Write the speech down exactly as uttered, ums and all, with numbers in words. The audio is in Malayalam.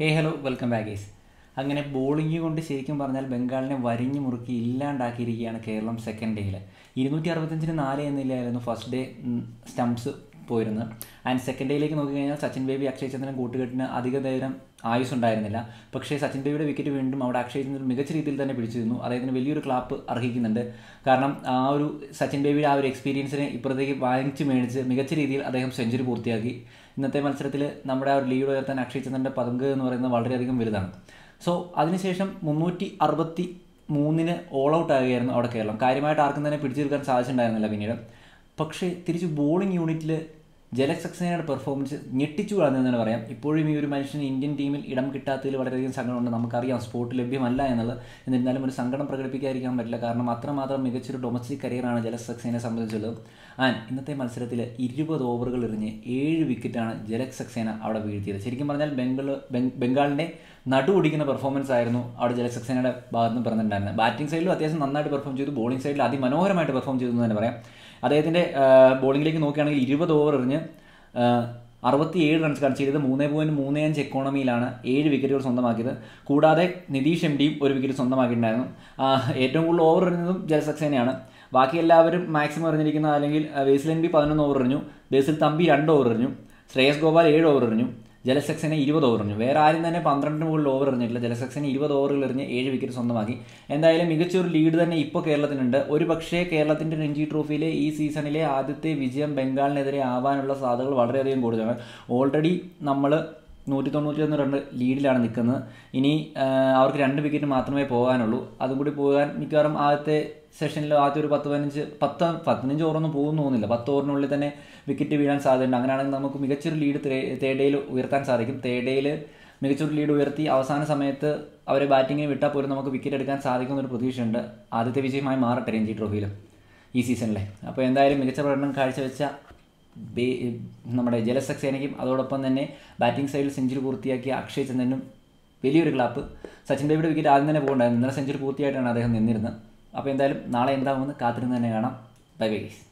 ഹേ ഹലോ വെൽക്കം ബാക്ക് ഗൈസ്. അങ്ങനെ ബോളിംഗ് കൊണ്ട് ശരിക്കും പറഞ്ഞാൽ ബംഗാളിനെ വരിഞ്ഞു മുറുക്കി ഇല്ലാണ്ടാക്കിയിരിക്കുകയാണ് കേരളം സെക്കൻഡ് ഡേയിൽ. ഇരുന്നൂറ്റി അറുപത്തഞ്ചിന് നാല് എന്നില്ലായിരുന്നു ഫസ്റ്റ് ഡേ സ്റ്റംപ്സ് പോയിരുന്നത്. ആൻഡ് സെക്കൻഡ് ഡേയിലേക്ക് നോക്കിക്കഴിഞ്ഞാൽ സച്ചിൻ ബേബി അക്ഷയ് ചന്ദ്രൻ കൂട്ടുകെട്ടിന് അധിക നേരം ആയുസ് ഉണ്ടായിരുന്നില്ല. പക്ഷേ സച്ചിൻ ബേബിയുടെ വിക്കറ്റ് വീണ്ടും അവിടെ അക്ഷയ് ചന്ദ്രൻ മികച്ച രീതിയിൽ തന്നെ പിടിച്ചിരുന്നു. അദ്ദേഹത്തിന് വലിയൊരു ക്ലാപ്പ് അർഹിക്കുന്നുണ്ട്. കാരണം ആ ഒരു സച്ചിൻ ബേബിയുടെ ആ ഒരു എക്സ്പീരിയൻസിനെ ഇപ്പുറത്തേക്ക് വാങ്ങിച്ച് മേടിച്ച് മികച്ച രീതിയിൽ അദ്ദേഹം സെഞ്ചുറി പൂർത്തിയാക്കി. ഇന്നത്തെ മത്സരത്തിൽ നമ്മുടെ ആ ഒരു ലീഡ് ഉയർത്താൻ അക്ഷയ് ചന്ദ്രൻ്റെ പങ്ക് എന്ന് പറയുന്നത് വളരെയധികം വലുതാണ്. സോ അതിനുശേഷം മുന്നൂറ്റി അറുപത്തി മൂന്നിന് ഓൾ ഔട്ട് ആകുകയായിരുന്നു അവിടെ കേരളം. കാര്യമായിട്ട് ആർക്കും തന്നെ പിടിച്ചെടുക്കാൻ സാധിച്ചിട്ടുണ്ടായിരുന്നില്ല പിന്നീട്. പക്ഷേ തിരിച്ച് ബോളിംഗ് യൂണിറ്റിൽ ജലജ് സക്സേനയുടെ പെർഫോമൻസ് ഞെട്ടിച്ചു കളഞ്ഞെന്ന് തന്നെ പറയാം. ഇപ്പോഴും ഈ ഒരു മനുഷ്യന് ഇന്ത്യൻ ടീമിൽ ഇടം കിട്ടാത്തതിൽ വളരെയധികം സങ്കടമുണ്ട്. നമുക്കറിയാം സ്പോട്ട് ലഭ്യമല്ല എന്നുള്ളത്. എന്നിരുന്നാലും ഒരു സങ്കടം പ്രകടിപ്പിക്കാതിരിക്കാൻ പറ്റില്ല. കാരണം അത്രമാത്രം മികച്ചൊരു ഡൊമസ്റ്റിക് കരിയറാണ് ജലജ് സക്സേനയെ സംബന്ധിച്ചുള്ളത്. ആൻഡ് ഇന്നത്തെ മത്സരത്തിൽ ഇരുപത് ഓവറുകൾ എറിഞ്ഞ് ഏഴ് വിക്കറ്റാണ് ജലജ് സക്സേന അവിടെ വീഴ്ത്തിയത്. ശരിക്കും പറഞ്ഞാൽ ബംഗാൾ ബംഗാളിൻ്റെ നടു ഒടിക്കുന്ന പെർഫോമൻസ് ആയിരുന്നു അവിടെ ജലജ് സക്സേനയുടെ ഭാഗത്ത് നിന്ന് പറഞ്ഞിട്ടുണ്ടായിരുന്നത്. ബാറ്റിംഗ് സൈഡിലും അത്യാവശ്യം നന്നായിട്ട് പെർഫോം ചെയ്തു, ബോളിംഗ് സൈഡിൽ അതിമനോഹരമായിട്ട് പെർഫോം ചെയ്തു എന്ന് തന്നെ പറയാം. അദ്ദേഹത്തിൻ്റെ ബോളിംഗിലേക്ക് നോക്കുകയാണെങ്കിൽ ഇരുപത് ഓവർ എറിഞ്ഞ് അറുപത്തി ഏഴ് റൺസ് കൺസീഡ് ചെയ്ത് മൂന്ന് പോയിൻറ്റ് മൂന്ന് അഞ്ച് എക്കോണമിയിലാണ് ഏഴ് വിക്കറ്റുകൾ സ്വന്തമാക്കിയത്. കൂടാതെ നിതീഷ് എം ഡിയും ഒരു വിക്കറ്റ് സ്വന്തമാക്കിയിട്ടുണ്ടായിരുന്നു. ഏറ്റവും കൂടുതൽ ഓവർ എറിഞ്ഞതും ജലജ് സക്സേനയാണ്. ബാക്കി എല്ലാവരും മാക്സിമം എറിഞ്ഞിരിക്കുന്ന അല്ലെങ്കിൽ ബേസിൽ എൻ ബി പതിനൊന്ന് ഓവർ എറിഞ്ഞു, ബേസിൽ തമ്പി രണ്ട് ഓവർ എറിഞ്ഞു, ശ്രേയസ് ഗോപാൽ ഏഴ് ഓവർ എറിഞ്ഞു, ജലജ് സക്സേന ഇരുപത് ഓവർ എറിഞ്ഞു. വേറെ ആരും തന്നെ പന്ത്രണ്ടിന് മുകളിൽ ഓവർ എറിഞ്ഞിട്ടില്ല. ജലജ് സക്സേന ഇരുപത് ഓവറുകൾ എറിഞ്ഞ് ഏഴ് വിക്കറ്റ് സ്വന്തമാക്കി. എന്തായാലും മികച്ചൊരു ലീഡ് തന്നെ ഇപ്പോൾ കേരളത്തിനുണ്ട്. ഒരു പക്ഷേ കേരളത്തിൻ്റെ രഞ്ജി ട്രോഫിയിലെ ഈ സീസണിലെ ആദ്യത്തെ വിജയം ബംഗാളിനെതിരെ ആവാനുള്ള സാധ്യതകൾ വളരെയധികം കൂടുതലാണ്. ഓൾറെഡി നമ്മൾ നൂറ്റി തൊണ്ണൂറ്റി ഒന്ന് റൺ ലീഡിലാണ് നിൽക്കുന്നത്. ഇനി അവർക്ക് രണ്ട് വിക്കറ്റ് മാത്രമേ പോകാനുള്ളൂ. അതും കൂടി പോകാൻ മിക്കവാറും ആദ്യത്തെ സെഷനിൽ ആദ്യത്തെ ഒരു പത്ത് പതിനഞ്ച് പത്ത് പതിനഞ്ച് ഓവറൊന്നും പോകുന്നു തോന്നുന്നില്ല. പത്ത് ഓവറിനുള്ളിൽ തന്നെ വിക്കറ്റ് വീഴാൻ സാധ്യതയുണ്ട്. അങ്ങനെയാണെങ്കിൽ നമുക്ക് മികച്ചൊരു ലീഡ് തേർഡ് ഡേയിൽ ഉയർത്താൻ സാധിക്കും. തേർഡ് ഡേയിൽ മികച്ചൊരു ലീഡ് ഉയർത്തി അവസാന സമയത്ത് അവരെ ബാറ്റിങ്ങിന് വിട്ടാൽ പോലും നമുക്ക് വിക്കറ്റ് എടുക്കാൻ സാധിക്കുമെന്നൊരു പ്രതീക്ഷയുണ്ട്. ആദ്യത്തെ വിജയമായി മാറട്ടെ രഞ്ജി ട്രോഫിയിൽ ഈ സീസണിലെ. അപ്പോൾ എന്തായാലും മികച്ച പ്രകടനം കാഴ്ചവെച്ച ബേ നമ്മുടെ ജലജ് സക്സേനയ്ക്കും അതോടൊപ്പം തന്നെ ബാറ്റിംഗ് സൈഡിൽ സെഞ്ചുറി പൂർത്തിയാക്കിയ അക്ഷയ് ചന്ദ്രനും വലിയൊരു ക്ലാപ്പ്. സച്ചിൻ ബേബിയുടെ വിക്കറ്റ് ആദ്യം തന്നെ പോകണ്ടായിരുന്നു. ഇന്നലെ സെഞ്ചുറി പൂർത്തിയായിട്ടാണ് അദ്ദേഹം നിന്നിരുന്നത്. അപ്പോൾ എന്തായാലും നാളെ എന്താകുമെന്ന് കാത്തിരുന്ന് തന്നെ കാണാം. Bye bye guys.